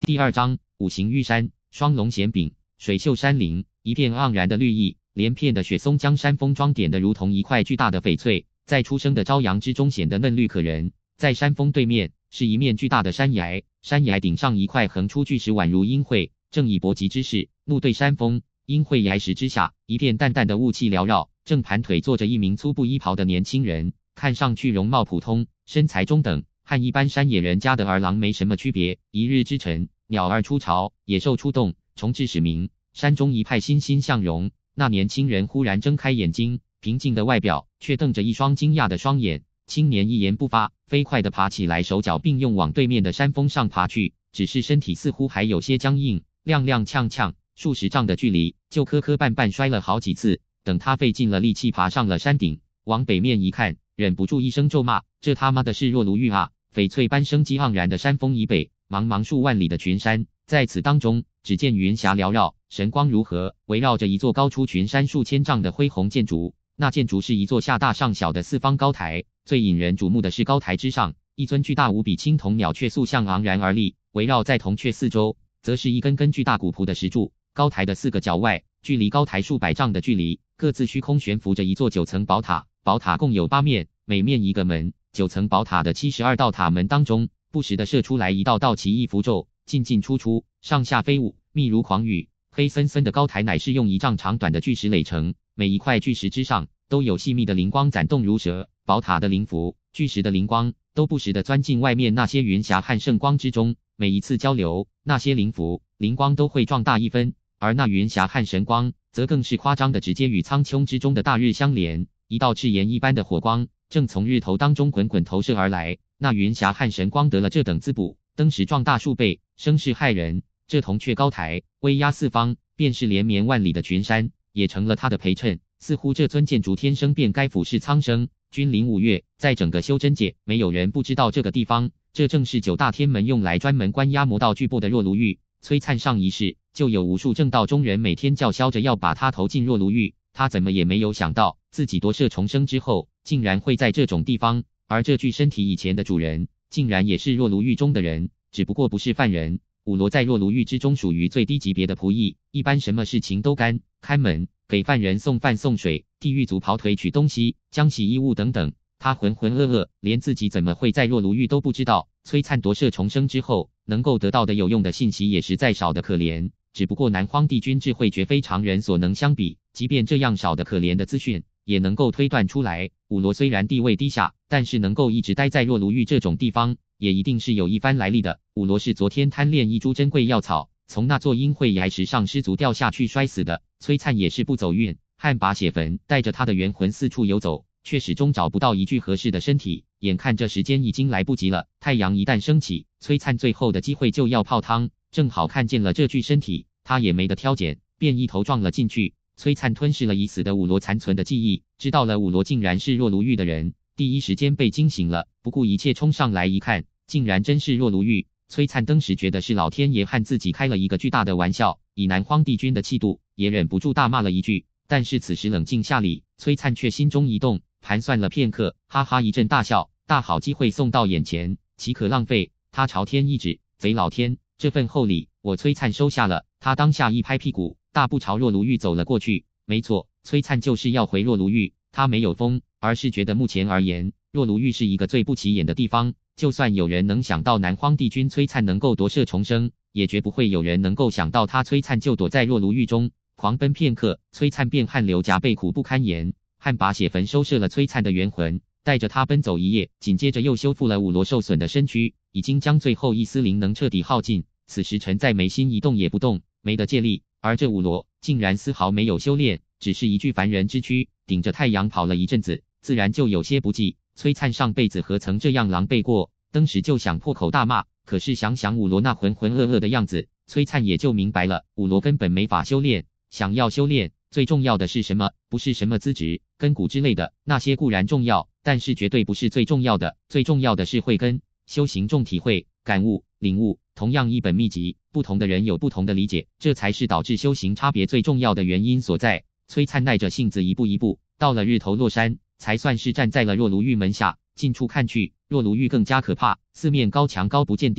第2章五行玉山，双龙衔柄，水秀山林，一片盎然的绿意，连片的雪松将山峰装点得如同一块巨大的翡翠，在初升的朝阳之中显得嫩绿可人。在山峰对面是一面巨大的山崖，山崖顶上一块横出巨石，宛如阴晦，正以搏击之势怒对山峰。阴晦崖石之下，一片淡淡的雾气缭绕，正盘腿坐着一名粗布衣袍的年轻人，看上去容貌普通，身材中等，和一般山野人家的儿郎没什么区别。一日之晨，鸟儿出巢，野兽出动，虫至始鸣，山中一派欣欣向荣。那年轻人忽然睁开眼睛，平静的外表却瞪着一双惊讶的双眼。青年一言不发，飞快地爬起来，手脚并用往对面的山峰上爬去，只是身体似乎还有些僵硬，踉踉跄跄，数十丈的距离就磕磕绊绊摔了好几次。等他费尽了力气爬上了山顶，往北面一看，忍不住一声咒骂：这他妈的是若卢玉啊！翡翠般生机盎然的山峰以北，茫茫数万里的群山，在此当中，只见云霞缭绕，神光如何，围绕着一座高出群山数千丈的恢宏建筑。那建筑是一座下大上小的四方高台，最引人瞩目的是高台之上，一尊巨大无比青铜鸟雀塑像昂然而立，围绕在铜雀四周，则是一根根巨大古朴的石柱。高台的4个角外，距离高台数百丈的距离，各自虚空悬浮着一座9层宝塔，宝塔共有8面，每面一个门。9层宝塔的72道塔门当中，不时地射出来一道道奇异符咒，进进出出，上下飞舞，密如狂雨。黑森森的高台乃是用1丈长短的巨石垒成，每一块巨石之上都有细密的灵光攒动如蛇。宝塔的灵符、巨石的灵光都不时地钻进外面那些云霞和圣光之中，每一次交流，那些灵符、灵光都会壮大1分，而那云霞和神光则更是夸张的直接与苍穹之中的大日相连。一道赤炎一般的火光正从日头当中滚滚投射而来，那云霞和神光得了这等滋补，登时壮大数倍，声势骇人。这铜雀高台威压四方，便是连绵万里的群山也成了它的陪衬。似乎这尊建筑天生便该俯视苍生，君临五岳。在整个修真界，没有人不知道这个地方，这正是9大天门用来专门关押魔道巨部的若卢狱。璀璨上一世，就有无数正道中人每天叫嚣着要把他投进若卢狱。他怎么也没有想到，自己夺舍重生之后，竟然会在这种地方，而这具身体以前的主人，竟然也是若卢狱中的人，只不过不是犯人。五罗在若卢狱之中属于最低级别的仆役，一般什么事情都干，看门、给犯人送饭送水、替狱卒跑腿取东西、浆洗衣物等等。他浑浑噩噩，连自己怎么会在若卢狱都不知道。璀璨夺舍重生之后，能够得到的有用的信息也实在少得可怜。只不过南荒帝君智慧绝非常人所能相比，即便这样少的可怜的资讯，也能够推断出来。五罗虽然地位低下，但是能够一直待在若卢狱这种地方，也一定是有一番来历的。五罗是昨天贪恋一株珍贵药草，从那座阴晦崖石上失足掉下去摔死的。璀璨也是不走运，旱魃血坟带着他的元魂四处游走，却始终找不到一具合适的身体。眼看这时间已经来不及了，太阳一旦升起，璀璨最后的机会就要泡汤。正好看见了这具身体，他也没得挑拣，便一头撞了进去。璀璨吞噬了已死的五罗残存的记忆，知道了五罗竟然是若卢狱的人，第一时间被惊醒了，不顾一切冲上来一看，竟然真是若卢狱。璀璨当时觉得是老天爷和自己开了一个巨大的玩笑，以南荒帝君的气度，也忍不住大骂了一句。但是此时冷静下里，璀璨却心中一动，盘算了片刻，哈哈一阵大笑，大好机会送到眼前，岂可浪费？他朝天一指，贼老天，这份厚礼我璀璨收下了。他当下一拍屁股，大步朝若卢狱走了过去。没错，璀璨就是要回若卢狱，他没有疯，而是觉得目前而言，若卢狱是一个最不起眼的地方。就算有人能想到南荒帝君璀璨能够夺舍重生，也绝不会有人能够想到他璀璨就躲在若卢狱中。狂奔片刻，璀璨便汗流浃背，苦不堪言。汗魃血坟收摄了璀璨的元魂，带着他奔走一夜，紧接着又修复了五罗受损的身躯，已经将最后一丝灵能彻底耗尽。此时沉在眉心一动也不动，没得借力。而这五罗竟然丝毫没有修炼，只是一具凡人之躯，顶着太阳跑了一阵子，自然就有些不济。璀璨上辈子何曾这样狼狈过，当时就想破口大骂，可是想想五罗那浑浑噩噩的样子，璀璨也就明白了，五罗根本没法修炼。想要修炼，最重要的是什么？不是什么资质、根骨之类的，那些固然重要，但是绝对不是最重要的。最重要的是慧根。修行重体会、感悟、领悟，同样一本秘籍，不同的人有不同的理解，这才是导致修行差别最重要的原因所在。璀璨耐着性子一步一步，到了日头落山，才算是站在了若卢狱门下。近处看去，若卢狱更加可怕，四面高墙高不见顶，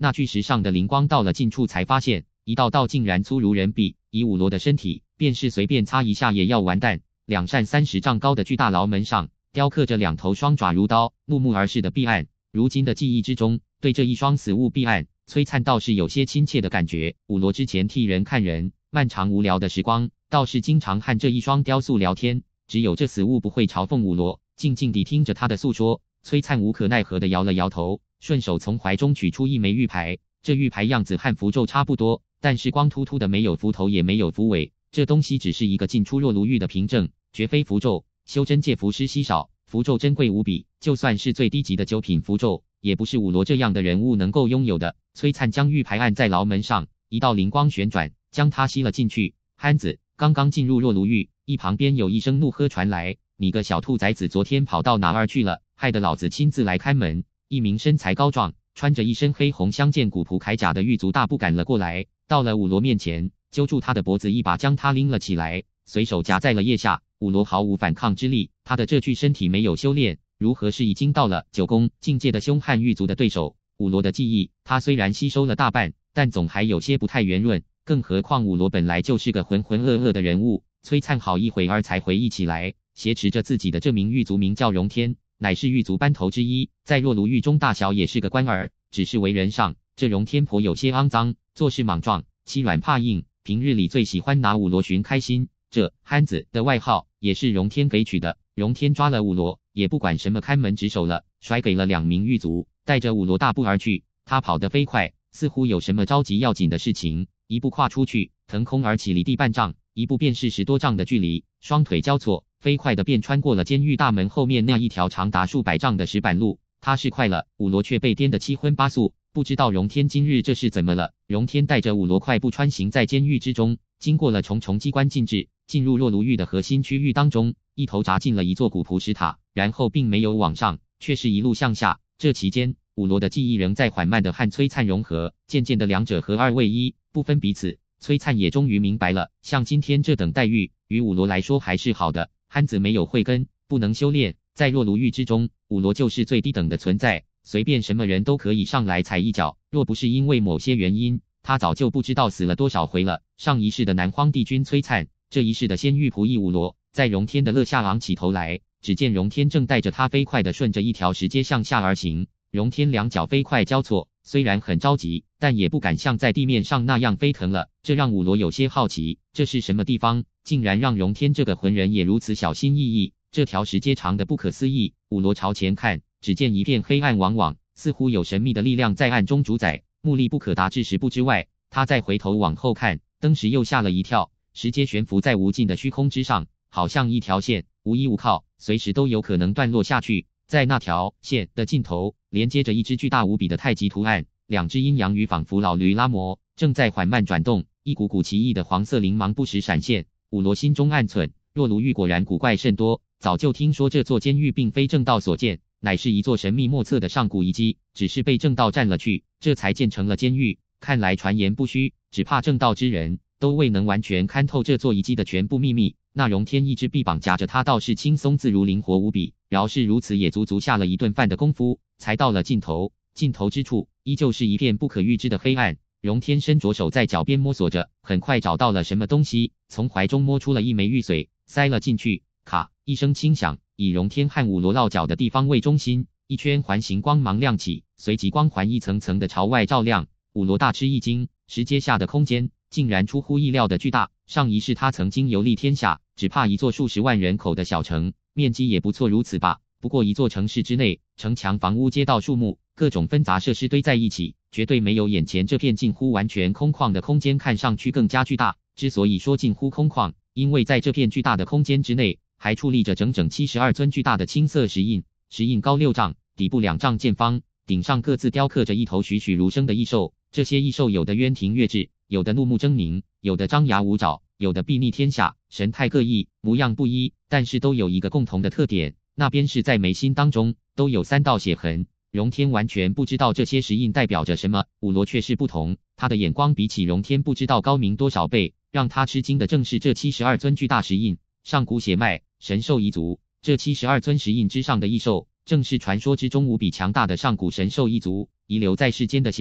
那巨石上的灵光到了近处才发现，一道道竟然粗如人臂，以武罗的身体，便是随便擦一下也要完蛋。两扇30丈高的巨大牢门上，雕刻着2头双爪如刀、怒目而视的臂案。如今的记忆之中，对这一双死物臂案，崔灿倒是有些亲切的感觉。武罗之前替人看人，漫长无聊的时光，倒是经常和这一双雕塑聊天。只有这死物不会嘲讽武罗，静静地听着他的诉说。崔灿无可奈何地摇了摇头，顺手从怀中取出一枚玉牌。这玉牌样子和符咒差不多，但是光秃秃的，没有符头也没有符尾。这东西只是一个进出若卢狱的凭证，绝非符咒。修真界符师稀少，符咒珍贵无比，就算是最低级的9品符咒，也不是武罗这样的人物能够拥有的。崔灿将玉牌按在牢门上，一道灵光旋转，将它吸了进去。憨子，刚刚进入若卢狱，一旁边有一声怒喝传来：“你个小兔崽子，昨天跑到哪儿去了？害得老子亲自来开门。”一名身材高壮，穿着一身黑红相间古朴铠甲的狱卒大步赶了过来，到了武罗面前，揪住他的脖子，一把将他拎了起来，随手夹在了腋下。武罗毫无反抗之力，他的这具身体没有修炼，如何是已经到了9宫境界的凶悍狱卒的对手？武罗的记忆，他虽然吸收了大半，但总还有些不太圆润，更何况武罗本来就是个浑浑噩噩的人物。崔灿好一会儿才回忆起来，挟持着自己的这名狱卒名叫荣天，乃是狱卒班头之一，在若卢狱中大小也是个官儿，只是为人上，这荣天颇有些肮脏，做事莽撞，欺软怕硬，平日里最喜欢拿武罗寻开心。这憨子的外号也是荣天给取的。荣天抓了武罗，也不管什么看门值守了，甩给了2名狱卒，带着武罗大步而去。他跑得飞快，似乎有什么着急要紧的事情，一步跨出去，腾空而起，离地半丈，一步便是10多丈的距离，双腿交错，飞快地便穿过了监狱大门后面那一条长达数百丈的石板路。他是快了，武罗却被颠得七荤八素，不知道荣天今日这是怎么了。荣天带着武罗快步穿行在监狱之中，经过了重重机关禁制，进入若卢狱的核心区域当中，一头扎进了一座古朴石塔，然后并没有往上，却是一路向下。这期间，武罗的记忆仍在缓慢地和崔灿融合，渐渐的两者合二为一，不分彼此。崔灿也终于明白了，像今天这等待遇，于武罗来说还是好的。憨子没有慧根，不能修炼，在若卢狱之中，武罗就是最低等的存在，随便什么人都可以上来踩一脚。若不是因为某些原因，他早就不知道死了多少回了。上一世的南荒帝君崔灿，这一世的仙狱仆役武罗，在荣天的肋下昂起头来，只见荣天正带着他飞快地顺着一条石阶向下而行。荣天两脚飞快交错，虽然很着急，但也不敢像在地面上那样飞腾了。这让武罗有些好奇，这是什么地方，竟然让荣天这个浑人也如此小心翼翼。这条石阶长得不可思议，武罗朝前看，只见一片黑暗茫茫，似乎有神秘的力量在暗中主宰，目力不可达至10步之外。他再回头往后看，登时又吓了一跳，石阶悬浮在无尽的虚空之上，好像一条线，无依无靠，随时都有可能断落下去。在那条线的尽头，连接着一只巨大无比的太极图案，2只阴阳鱼仿佛老驴拉磨，正在缓慢转动，一股股奇异的黄色灵芒不时闪现。武罗心中暗忖，若卢狱果然古怪甚多，早就听说这座监狱并非正道所建，乃是一座神秘莫测的上古遗迹，只是被正道占了去，这才建成了监狱。看来传言不虚，只怕正道之人都未能完全看透这座遗迹的全部秘密。那荣天一只臂膀夹着他，倒是轻松自如，灵活无比。饶是如此，也足足下了一顿饭的功夫，才到了尽头。尽头之处，依旧是一片不可预知的黑暗。荣天伸着手在脚边摸索着，很快找到了什么东西，从怀中摸出了一枚玉髓，塞了进去。咔一声轻响，以荣天和武罗落脚的地方为中心，一圈环形光芒亮起，随即光环一层层的朝外照亮。武罗大吃一惊，石阶下的空间竟然出乎意料的巨大。上一世他曾经游历天下，只怕一座数十万人口的小城，面积也不错如此吧。不过一座城市之内，城墙、房屋、街道、树木，各种纷杂设施堆在一起，绝对没有眼前这片近乎完全空旷的空间看上去更加巨大。之所以说近乎空旷，因为在这片巨大的空间之内，还矗立着整整72尊巨大的青色石印，石印高6丈，底部2丈见方，顶上各自雕刻着一头栩栩如生的异兽。这些异兽有的渊庭月至，有的怒目狰狞，有的张牙舞爪，有的睥睨天下，神态各异，模样不一，但是都有一个共同的特点，那便是在眉心当中都有3道血痕。荣天完全不知道这些石印代表着什么，武罗却是不同，他的眼光比起荣天不知道高明多少倍，让他吃惊的正是这72尊巨大石印，上古血脉，神兽一族。这72尊石印之上的异兽，正是传说之中无比强大的上古神兽一族遗留在世间的血脉。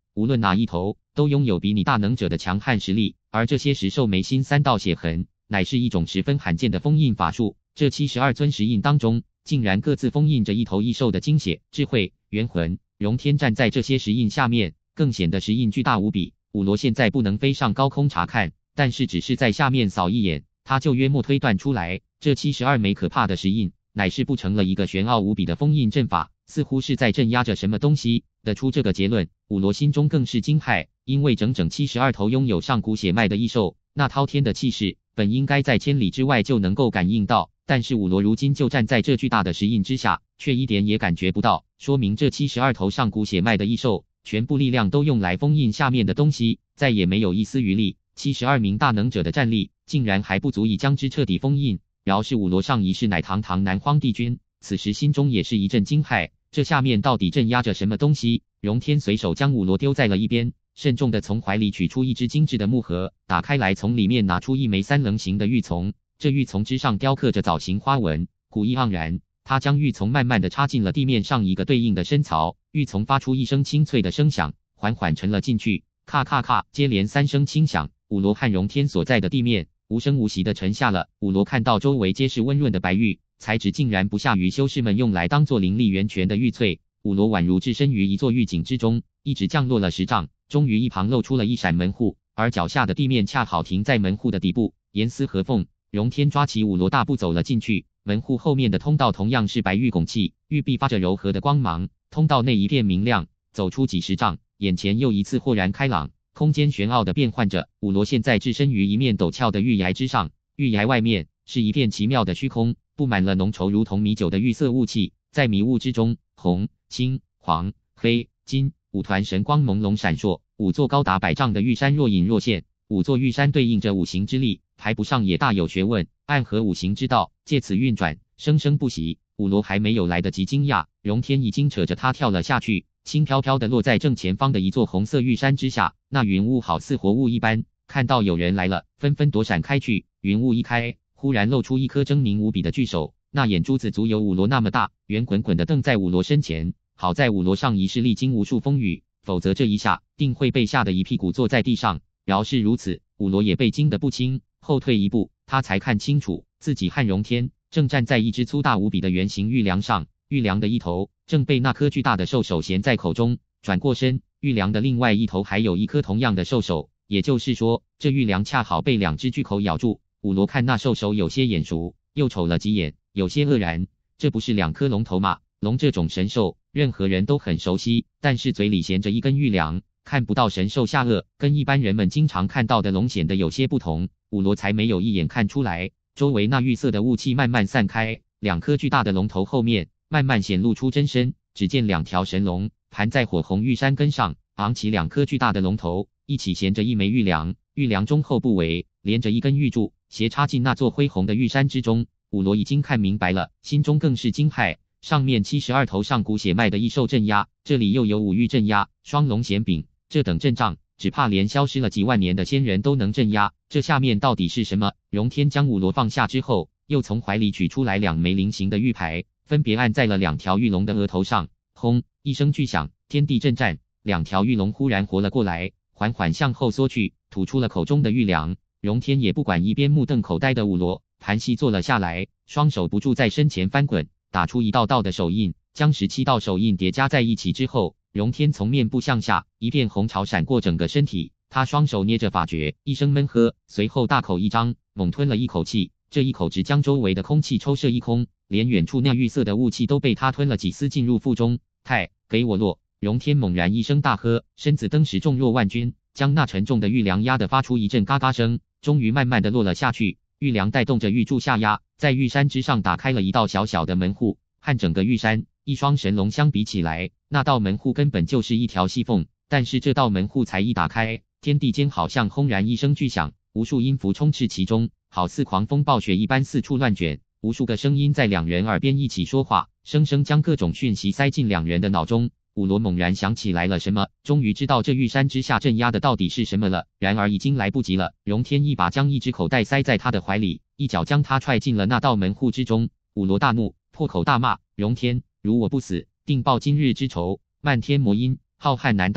无论哪一头，都拥有比你大能者的强悍实力，而这些石兽眉心3道血痕，乃是一种十分罕见的封印法术。这72尊石印当中，竟然各自封印着一头异兽的精血、智慧、元魂。荣天站在这些石印下面，更显得石印巨大无比。武罗现在不能飞上高空查看，但是只是在下面扫一眼，他就约莫推断出来，这72枚可怕的石印，乃是布成了一个玄奥无比的封印阵法，似乎是在镇压着什么东西。得出这个结论，武罗心中更是惊骇，因为整整72头拥有上古血脉的异兽，那滔天的气势，本应该在千里之外就能够感应到，但是武罗如今就站在这巨大的石印之下，却一点也感觉不到，说明这72头上古血脉的异兽，全部力量都用来封印下面的东西，再也没有一丝余力。72名大能者的战力，竟然还不足以将之彻底封印。饶是武罗上一世乃堂堂南荒帝君，此时心中也是一阵惊骇，这下面到底镇压着什么东西？荣天随手将武罗丢在了一边，慎重地从怀里取出一只精致的木盒，打开来从里面拿出一枚3棱形的玉琮，这玉琮之上雕刻着藻形花纹，古意盎然。他将玉琮慢慢地插进了地面上一个对应的深槽，玉琮发出一声清脆的声响，缓缓沉了进去，咔咔咔，接连3声轻响，武罗和荣天所在的地面无声无息地沉下了。武罗看到周围皆是温润的白玉，材质竟然不下于修士们用来当作灵力源泉的玉翠。武罗宛如置身于一座玉井之中，一直降落了10丈，终于一旁露出了一扇门户，而脚下的地面恰好停在门户的底部，严丝合缝。荣天抓起武罗大步走了进去，门户后面的通道同样是白玉拱砌，玉壁发着柔和的光芒，通道内一片明亮。走出几10丈，眼前又一次豁然开朗，空间玄奥的变换着。武罗现在置身于一面陡峭的玉崖之上，玉崖外面是一片奇妙的虚空，布满了浓稠如同米酒的玉色雾气，在迷雾之中，红、青、黄、黑、金5团神光朦胧闪烁，5座高达100丈的玉山若隐若现。5座玉山对应着5行之力，排不上也大有学问，暗合5行之道，借此运转，生生不息。武罗还没有来得及惊讶，荣天已经扯着他跳了下去，轻飘飘地落在正前方的一座红色玉山之下。那云雾好似活物一般，看到有人来了，纷纷躲闪开去。云雾一开，忽然露出一颗狰狞无比的巨手，那眼珠子足有武罗那么大，圆滚滚地瞪在武罗身前。好在武罗上一世历经无数风雨，否则这一下定会被吓得一屁股坐在地上。饶是如此，武罗也被惊得不轻，后退一步，他才看清楚，自己和荣天正站在一只粗大无比的圆形玉梁上，玉梁的一头正被那颗巨大的兽首衔在口中。转过身，玉梁的另外一头还有一颗同样的兽首，也就是说，这玉梁恰好被2只巨口咬住。武罗看那兽首有些眼熟，又瞅了几眼，有些愕然，这不是2颗龙头吗？龙这种神兽，任何人都很熟悉，但是嘴里衔着一根玉梁，看不到神兽下颚，跟一般人们经常看到的龙显得有些不同。武罗才没有一眼看出来，周围那玉色的雾气慢慢散开，2颗巨大的龙头后面慢慢显露出真身。只见2条神龙盘在火红玉山根上，昂起2颗巨大的龙头，一起衔着一枚玉梁，玉梁中后部围连着一根玉柱，斜插进那座恢宏的玉山之中。武罗已经看明白了，心中更是惊骇。上面72头上古血脉的异兽镇压，这里又有5玉镇压，双龙衔柄，这等阵仗，只怕连消失了几万年的仙人都能镇压。这下面到底是什么？荣天将武罗放下之后，又从怀里取出来2枚菱形的玉牌，分别按在了2条玉龙的额头上。轰一声巨响，天地震颤，2条玉龙忽然活了过来，缓缓向后缩去，吐出了口中的玉梁。荣天也不管一边目瞪口呆的武罗，盘膝坐了下来，双手不住在身前翻滚，打出一道道的手印，将17道手印叠加在一起之后，荣天从面部向下，一片红潮闪过整个身体。他双手捏着法诀，一声闷喝，随后大口一张，猛吞了一口气。这一口只将周围的空气抽射一空，连远处那玉色的雾气都被他吞了几丝进入腹中。太，给我落！荣天猛然一声大喝，身子登时重若万钧，将那沉重的玉梁压得发出一阵嘎嘎声，终于慢慢的落了下去。玉梁带动着玉柱下压，在玉山之上打开了一道小小的门户，和整个玉山一双神龙相比起来，那道门户根本就是一条细缝。但是这道门户才一打开，天地间好像轰然一声巨响，无数音符充斥其中，好似狂风暴雪一般四处乱卷，无数个声音在2人耳边一起说话，生生将各种讯息塞进2人的脑中。武罗猛然想起来了什么，终于知道这玉山之下镇压的到底是什么了。然而已经来不及了，荣天一把将一只口袋塞在他的怀里，一脚将他踹进了那道门户之中。武罗大怒，破口大骂：荣天，如我不死，定报今日之仇！漫天魔音，浩瀚难当。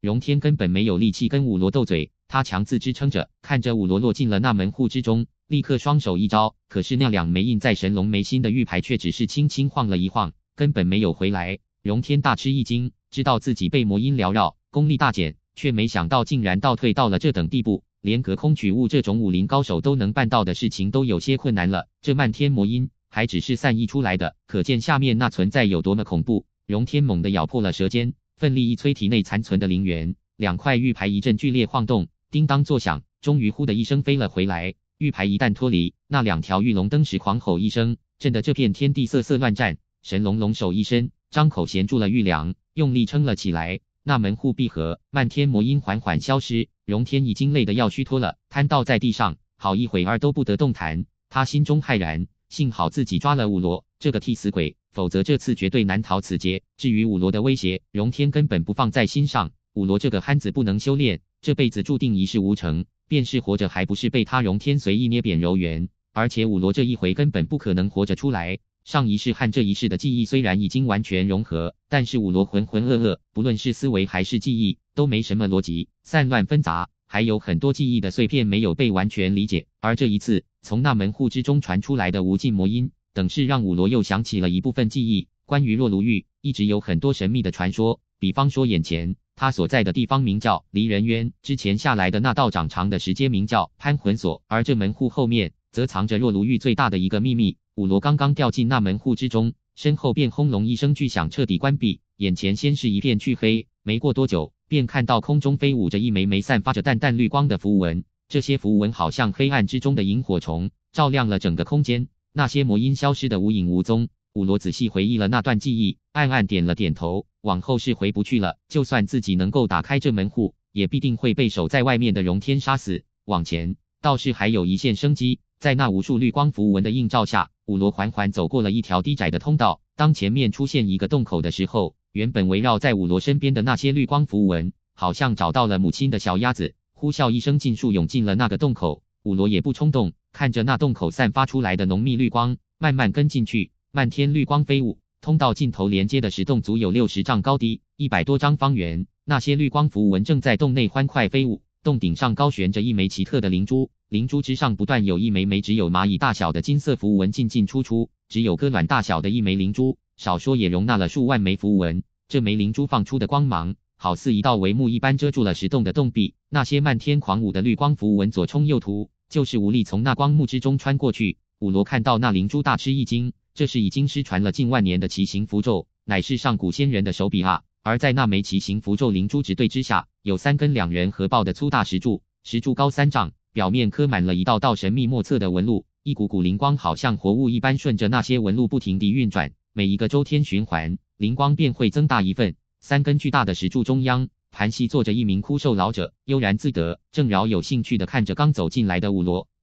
荣天根本没有力气跟五罗斗嘴，他强自支撑着，看着五罗落进了那门户之中，立刻双手一招，可是那两枚印在神龙眉心的玉牌却只是轻轻晃了一晃，根本没有回来。荣天大吃一惊，知道自己被魔音缭绕，功力大减，却没想到竟然倒退到了这等地步，连隔空取物这种武林高手都能办到的事情都有些困难了，这漫天魔音还只是散溢出来的，可见下面那存在有多么恐怖。荣天猛地咬破了舌尖，奋力一催体内残存的灵元，两块玉牌一阵剧烈晃动，叮当作响，终于呼的一声飞了回来。玉牌一旦脱离，那两条玉龙登时狂吼一声，震得这片天地瑟瑟乱颤。神龙龙手一伸，张口衔住了玉梁，用力撑了起来。那门户闭合，漫天魔音缓缓消失。荣天已经累得要虚脱了，瘫倒在地上，好一会儿都不得动弹。他心中骇然，幸好自己抓了五罗这个替死鬼，否则这次绝对难逃此劫。至于五罗的威胁，荣天根本不放在心上。五罗这个憨子不能修炼，这辈子注定一事无成，便是活着还不是被他荣天随意捏扁揉圆。而且五罗这一回根本不可能活着出来。上一世和这一世的记忆虽然已经完全融合，但是五罗浑浑噩噩，不论是思维还是记忆，都没什么逻辑，散乱纷杂，还有很多记忆的碎片没有被完全理解。而这一次，从那门户之中传出来的无尽魔音，等是让五罗又想起了一部分记忆。关于若卢玉，一直有很多神秘的传说，比方说眼前他所在的地方名叫离人渊，之前下来的那道长长的石阶名叫潘魂锁，而这门户后面则藏着若卢玉最大的一个秘密。五罗刚刚掉进那门户之中，身后便轰隆一声巨响，彻底关闭，眼前先是一片黢黑，没过多久，便看到空中飞舞着一枚枚散发着淡淡绿光的符文，这些符文好像黑暗之中的萤火虫，照亮了整个空间。那些魔音消失得无影无踪，五罗仔细回忆了那段记忆，暗暗点了点头，往后是回不去了，就算自己能够打开这门户，也必定会被守在外面的荣天杀死。往前倒是还有一线生机，在那无数绿光符文的映照下，五罗缓缓走过了一条低窄的通道。当前面出现一个洞口的时候，原本围绕在五罗身边的那些绿光符文，好像找到了母亲的小鸭子，呼啸一声尽数涌进了那个洞口。五罗也不冲动，看着那洞口散发出来的浓密绿光，慢慢跟进去。漫天绿光飞舞，通道尽头连接的石洞足有60丈高低，100多张方圆。那些绿光符文正在洞内欢快飞舞，洞顶上高悬着一枚奇特的灵珠，灵珠之上不断有一枚枚只有蚂蚁大小的金色符文进进出出，只有鸽卵大小的一枚灵珠，少说也容纳了数万枚符文。这枚灵珠放出的光芒，好似一道帷幕一般遮住了石洞的洞壁，那些漫天狂舞的绿光符文左冲右突，就是无力从那光幕之中穿过去。五罗看到那灵珠大吃一惊，这是已经失传了近万年的奇形符咒，乃是上古先人的手笔啊！而在那枚奇形符咒灵珠直对之下，有3根2人合抱的粗大石柱，石柱高3丈，表面刻满了一道道神秘莫测的纹路，一股股灵光好像活物一般顺着那些纹路不停地运转，每一个周天循环，灵光便会增大一份。3根巨大的石柱中央，盘膝坐着一名枯瘦老者，悠然自得，正饶有兴趣地看着刚走进来的五罗。